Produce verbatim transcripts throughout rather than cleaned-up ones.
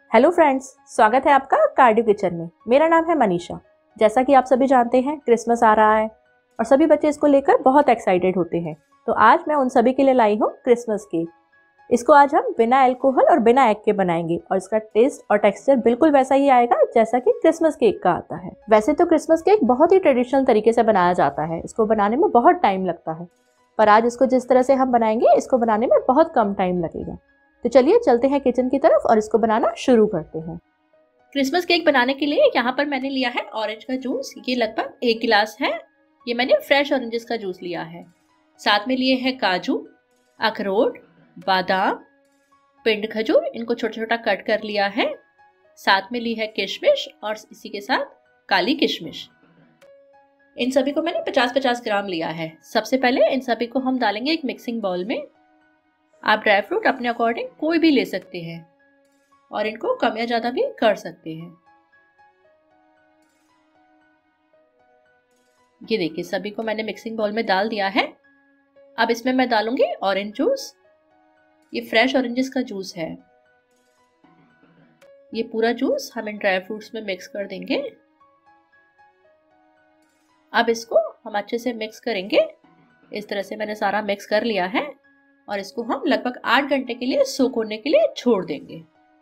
Hello friends, स्वागत है आपका कार्डियो किचन में। मेरा नाम है मनीषा। जैसा कि आप सभी जानते हैं, क्रिसमस आ रहा है और सभी बच्चे इसको लेकर बहुत एक्साइटेड होते हैं। तो आज मैं उन सभी के लिए लाई हूँ क्रिसमस केक। इसको आज हम बिना अल्कोहल और बिना एग के बनाएंगे और इसका टेस्ट और टेक्सचर बिल्कुल वैसा ही आएगा जैसा कि क्रिसमस केक का आता है। वैसे तो क्रिसमस केक बहुत ही ट्रेडिशनल तरीके से बनाया जाता है, इसको बनाने में बहुत टाइम लगता है, पर आज इसको जिस तरह से हम बनाएंगे इसको बनाने में बहुत कम टाइम लगेगा। तो चलिए चलते हैं किचन की तरफ और इसको बनाना शुरू करते हैं। क्रिसमस केक बनाने के लिए यहाँ पर मैंने लिया है ऑरेंज का जूस। ये लगभग एक गिलास है। ये मैंने फ्रेश ऑरेंजेस का जूस लिया है। साथ में लिए हैं काजू, अखरोट, बादाम, पिंड खजूर, इनको छोटा छोटा कट कर लिया है। साथ में ली है किशमिश और इसी के साथ काली किशमिश। इन सभी को मैंने पचास पचास ग्राम लिया है। सबसे पहले इन सभी को हम डालेंगे एक मिक्सिंग बाउल में। आप ड्राई फ्रूट अपने अकॉर्डिंग कोई भी ले सकते हैं और इनको कम या ज्यादा भी कर सकते हैं। ये देखिए सभी को मैंने मिक्सिंग बाउल में डाल दिया है। अब इसमें मैं डालूंगी ऑरेंज जूस। ये फ्रेश ऑरेंजेस का जूस है। ये पूरा जूस हम इन ड्राई फ्रूट्स में मिक्स कर देंगे। अब इसको हम अच्छे से मिक्स करेंगे। इस तरह से मैंने सारा मिक्स कर लिया है और इसको हम लगभग आठ घंटे के लिए सोक होने के लिए छोड़ देंगे।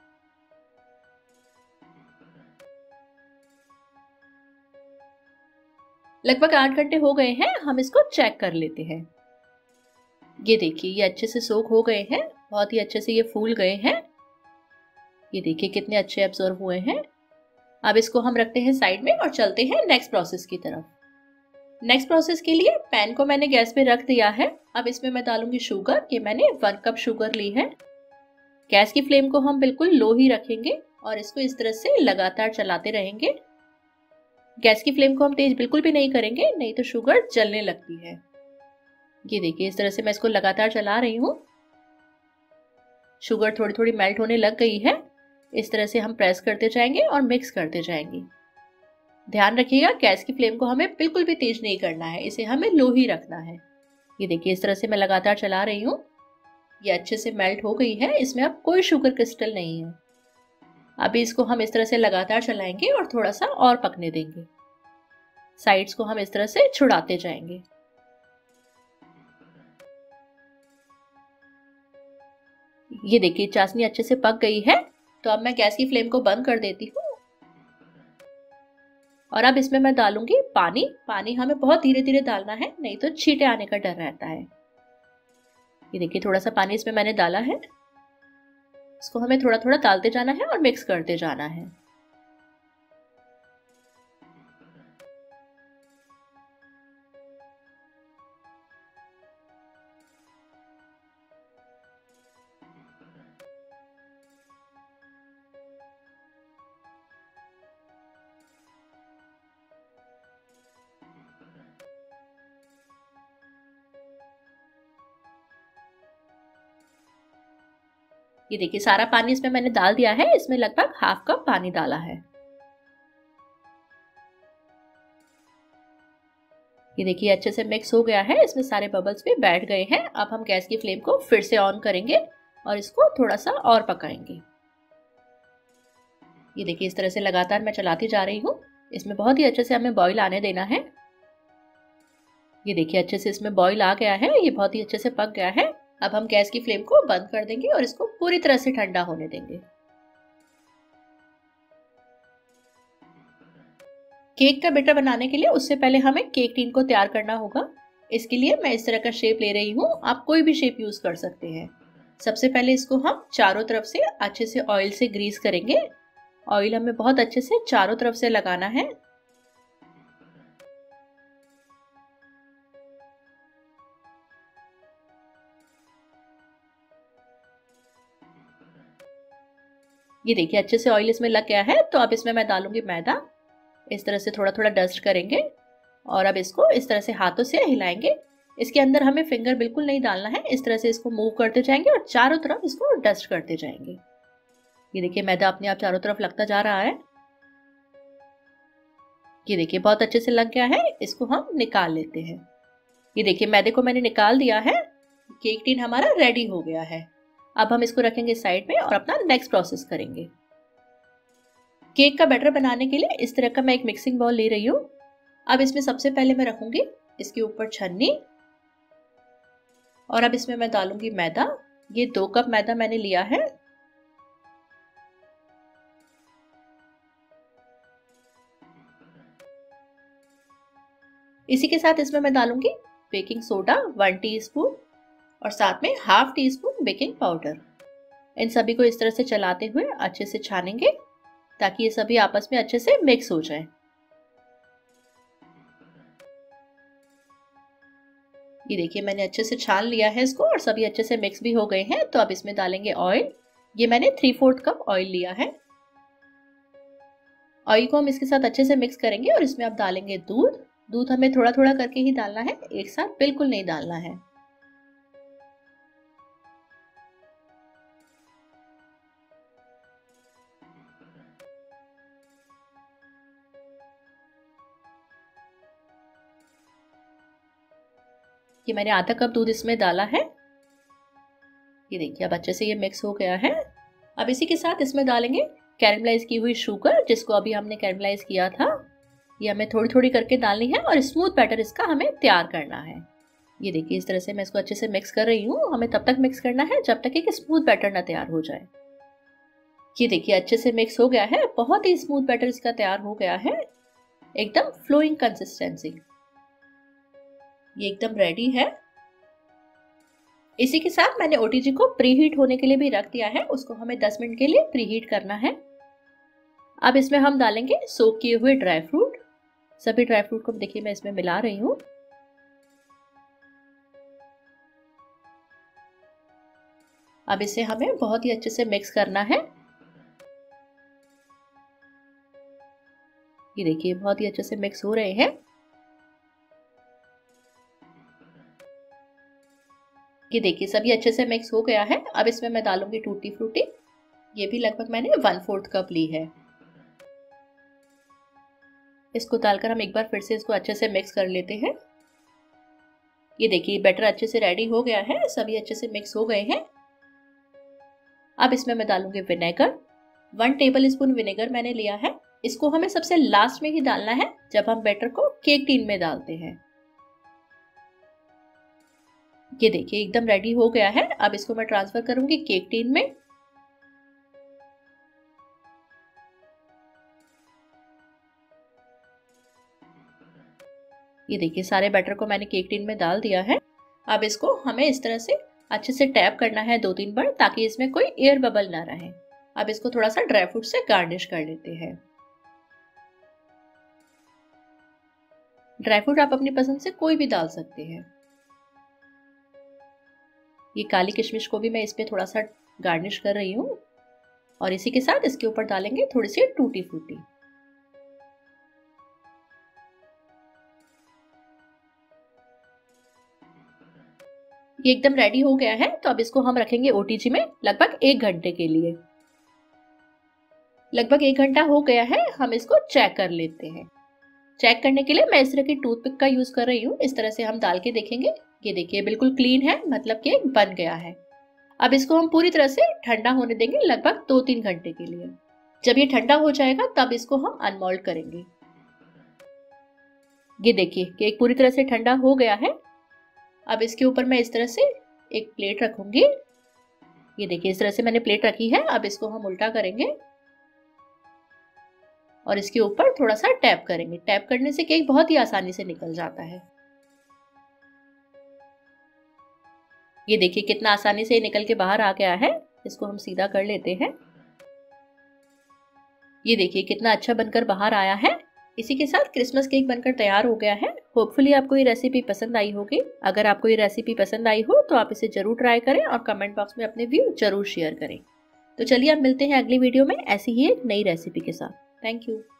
लगभग आठ घंटे हो गए हैं। हम इसको चेक कर लेते हैं। ये देखिए ये अच्छे से सोक हो गए हैं, बहुत ही अच्छे से ये फूल गए हैं। ये देखिए कितने अच्छे एब्जॉर्ब हुए हैं। अब इसको हम रखते हैं साइड में और चलते हैं नेक्स्ट प्रोसेस की तरफ। नेक्स्ट प्रोसेस के लिए पैन को मैंने गैस पे रख दिया है। अब इसमें मैं डालूंगी शुगर। ये मैंने वन कप शुगर ली है। गैस की फ्लेम को हम बिल्कुल लो ही रखेंगे और इसको इस तरह से लगातार चलाते रहेंगे। गैस की फ्लेम को हम तेज बिल्कुल भी नहीं करेंगे, नहीं तो शुगर जलने लगती है। ये देखिए इस तरह से मैं इसको लगातार चला रही हूँ। शुगर थोड़ी थोड़ी मेल्ट होने लग गई है। इस तरह से हम प्रेस करते जाएंगे और मिक्स करते जाएंगे। ध्यान रखिएगा गैस की फ्लेम को हमें बिल्कुल भी तेज नहीं करना है, इसे हमें लो ही रखना है। ये देखिए इस तरह से मैं लगातार चला रही हूँ। ये अच्छे से मेल्ट हो गई है। इसमें अब कोई शुगर क्रिस्टल नहीं है। अभी इसको हम इस तरह से लगातार चलाएंगे और थोड़ा सा और पकने देंगे। साइड्स को हम इस तरह से छुड़ाते जाएंगे। ये देखिए चाशनी अच्छे से पक गई है। तो अब मैं गैस की फ्लेम को बंद कर देती हूँ और अब इसमें मैं डालूंगी पानी। पानी हमें बहुत धीरे धीरे डालना है, नहीं तो छींटे आने का डर रहता है। ये देखिए थोड़ा सा पानी इसमें मैंने डाला है। इसको हमें थोड़ा थोड़ा डालते जाना है और मिक्स करते जाना है। ये देखिए सारा पानी इसमें मैंने डाल दिया है। इसमें लगभग हाफ कप पानी डाला है। ये देखिए अच्छे से मिक्स हो गया है। इसमें सारे बबल्स भी बैठ गए हैं। अब हम गैस की फ्लेम को फिर से ऑन करेंगे और इसको थोड़ा सा और पकाएंगे। ये देखिए इस तरह से लगातार मैं चलाती जा रही हूँ। इसमें बहुत ही अच्छे से हमें बॉईल आने देना है। ये देखिए अच्छे से इसमें बॉईल आ गया है। ये बहुत ही अच्छे से पक गया है। अब हम गैस की फ्लेम को बंद कर देंगे और इसको पूरी तरह से ठंडा होने देंगे। केक का बैटर बनाने के लिए उससे पहले हमें केक टिन को तैयार करना होगा। इसके लिए मैं इस तरह का शेप ले रही हूँ। आप कोई भी शेप यूज कर सकते हैं। सबसे पहले इसको हम चारों तरफ से अच्छे से ऑयल से ग्रीस करेंगे। ऑयल हमें बहुत अच्छे से चारों तरफ से लगाना है। ये देखिए अच्छे से ऑयल इसमें लग गया है। तो अब इसमें मैं डालूंगी मैदा। इस तरह से थोड़ा थोड़ा डस्ट करेंगे और अब इसको इस तरह से हाथों से हिलाएंगे। इसके अंदर हमें फिंगर बिल्कुल नहीं डालना है। इस तरह से इसको मूव करते जाएंगे और चारों तरफ इसको डस्ट करते जाएंगे। ये देखिए मैदा अपने आप चारों तरफ लगता जा रहा है। ये देखिए बहुत अच्छे से लग गया है। इसको हम निकाल लेते हैं। ये देखिए मैदे को मैंने निकाल दिया है। केक टिन हमारा रेडी हो गया है। अब हम इसको रखेंगे साइड में और अपना नेक्स्ट प्रोसेस करेंगे। केक का बैटर बनाने के लिए इस तरह का मैं एक मिक्सिंग बाउल ले रही हूँ। अब इसमें सबसे पहले मैं रखूंगी इसके ऊपर छन्नी और अब इसमें मैं डालूंगी मैदा। ये दो कप मैदा मैंने लिया है। इसी के साथ इसमें मैं डालूंगी बेकिंग सोडा वन टीस्पून और साथ में half teaspoon baking powder. इन सभी को इस तरह से चलाते हुए अच्छे से छानेंगे ताकि ये सभी आपस में अच्छे से मिक्स हो जाए। ये देखिए मैंने अच्छे से छान लिया है इसको और सभी अच्छे से मिक्स भी हो गए हैं। तो अब इसमें डालेंगे ऑयल। ये मैंने थ्री फोर्थ कप ऑयल लिया है। ऑयल को हम इसके साथ अच्छे से मिक्स करेंगे और इसमें अब डालेंगे दूध। दूध हमें थोड़ा थोड़ा करके ही डालना है, एक साथ बिल्कुल नहीं डालना है। ये मैंने आधा कप दूध इसमें डाला है। ये देखिए अब अच्छे से ये मिक्स हो गया है। अब इसी के साथ इसमें डालेंगे कैरेमलाइज की हुई शुगर, जिसको अभी हमने कैरेमलाइज किया था। ये हमें थोड़ी थोड़ी करके डालनी है और स्मूथ बैटर इसका हमें तैयार करना है। ये देखिए इस तरह से मैं इसको अच्छे से मिक्स कर रही हूँ। हमें तब तक मिक्स करना है जब तक एक स्मूथ बैटर ना तैयार हो जाए। ये देखिए अच्छे से मिक्स हो गया है। बहुत ही स्मूथ बैटर इसका तैयार हो गया है, एकदम फ्लोइंग कंसिस्टेंसी। ये एकदम रेडी है। इसी के साथ मैंने ओटीजी को प्रीहीट होने के लिए भी रख दिया है। उसको हमें दस मिनट के लिए प्रीहीट करना है। अब इसमें हम डालेंगे सोक किए हुए ड्राई फ्रूट। सभी ड्राई फ्रूट को देखिए मैं इसमें मिला रही हूँ। अब इसे हमें बहुत ही अच्छे से मिक्स करना है। ये देखिए बहुत ही अच्छे से मिक्स हो रहे हैं। ये देखिए सभी अच्छे से मिक्स हो गया है। अब इसमें मैं डालूंगी टूटी फ्रूटी। ये भी लगभग मैंने वन फोर्थ कप ली है। इसको डालकर हम एक बार फिर से इसको अच्छे से मिक्स कर लेते हैं। ये देखिए बैटर अच्छे से रेडी हो गया है, सभी अच्छे से मिक्स हो गए हैं। अब इसमें मैं डालूंगी vinegar. One tablespoon vinegar मैंने लिया है। इसको हमें सबसे लास्ट में ही डालना है जब हम बैटर को केक टिन में डालते हैं। ये देखिए एकदम रेडी हो गया है। अब इसको मैं ट्रांसफर करूंगी केक टिन में। ये देखिए सारे बैटर को मैंने केक टिन में डाल दिया है। अब इसको हमें इस तरह से अच्छे से टैप करना है दो तीन बार ताकि इसमें कोई एयर बबल ना रहे। अब इसको थोड़ा सा ड्राई फ्रूट से गार्निश कर लेते हैं। ड्राई फ्रूट आप अपनी पसंद से कोई भी डाल सकते हैं। ये काली किशमिश को भी मैं इस पे थोड़ा सा गार्निश कर रही हूँ और इसी के साथ इसके ऊपर डालेंगे थोड़ी सी टूटी फ्रूटी। ये एकदम रेडी हो गया है। तो अब इसको हम रखेंगे ओटीजी में लगभग एक घंटे के लिए। लगभग एक घंटा हो गया है। हम इसको चेक कर लेते हैं। चेक करने के लिए मैं इस तरह की टूथपिक का यूज कर रही हूँ। इस तरह से हम डाल के देखेंगे। ये देखिए बिल्कुल क्लीन है, मतलब केक बन गया है। अब इसको हम पूरी तरह से ठंडा होने देंगे लगभग दो तीन घंटे के लिए। जब ये ठंडा हो जाएगा तब इसको हम अनमोल्ड करेंगे। ये देखिए केक पूरी तरह से ठंडा हो गया है। अब इसके ऊपर मैं इस तरह से एक प्लेट रखूंगी। ये देखिए इस तरह से मैंने प्लेट रखी है। अब इसको हम उल्टा करेंगे और इसके ऊपर थोड़ा सा टैप करेंगे। टैप करने से केक बहुत ही आसानी से निकल जाता है। ये देखिए कितना आसानी से निकल के बाहर आ गया है। इसको हम सीधा कर लेते हैं। ये देखिए कितना अच्छा बनकर बाहर आया है। इसी के साथ क्रिसमस केक बनकर तैयार हो गया है। होपफुली आपको ये रेसिपी पसंद आई होगी। अगर आपको ये रेसिपी पसंद आई हो तो आप इसे जरूर ट्राई करें और कमेंट बॉक्स में अपने व्यू जरूर शेयर करें। तो चलिए अब मिलते हैं अगली वीडियो में ऐसी ही एक नई रेसिपी के साथ। Thank you.